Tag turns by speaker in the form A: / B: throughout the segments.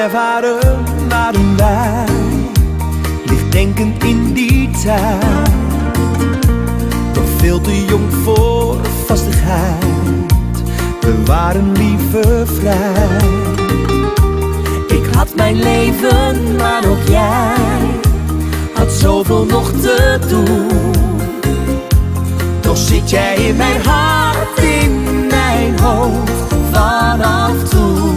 A: waren wij, lichtdenkend in die tijd, nog veel te jong voor vastigheid. We waren liever vrij. Ik had mijn leven, maar ook jij had zoveel nog te doen. Toch zit jij in mijn hart, in mijn hoofd, vanaf toen.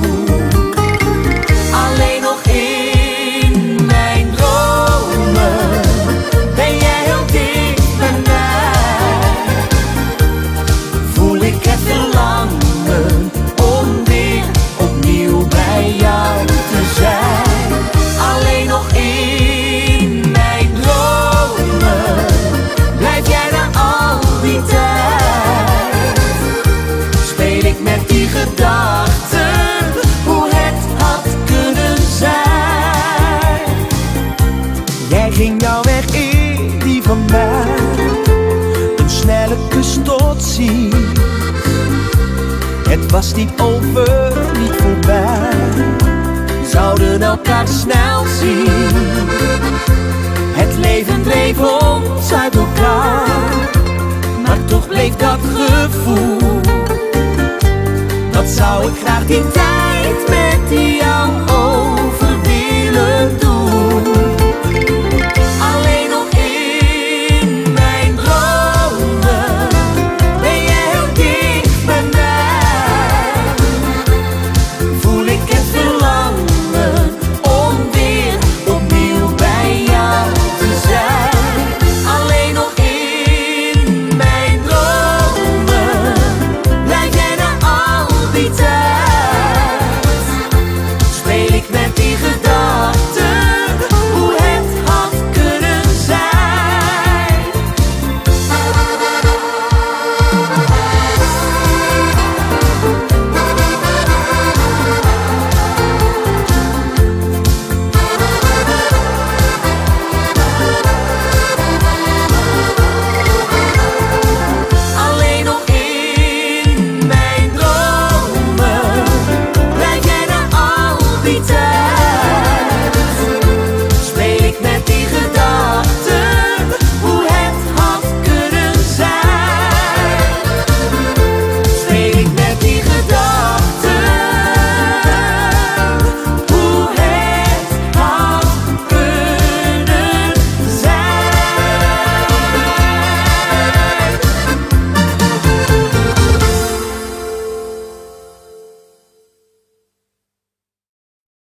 A: Alleen nog in mijn dromen ben jij heel dicht bij mij. Voel ik het verlangen om weer opnieuw bij jou te zijn. Alleen nog in mijn dromen blijf jij na al die tijd. Speel ik met die gedachten hoe het had kunnen zijn. Jij ging jouw weg in die van mij, een snelle kus tot ziens. Het was niet over, niet voorbij, zouden elkaar snel zien. Het leven dreef ons uit elkaar, maar toch bleef dat gevoel. Dat zou ik graag die tijd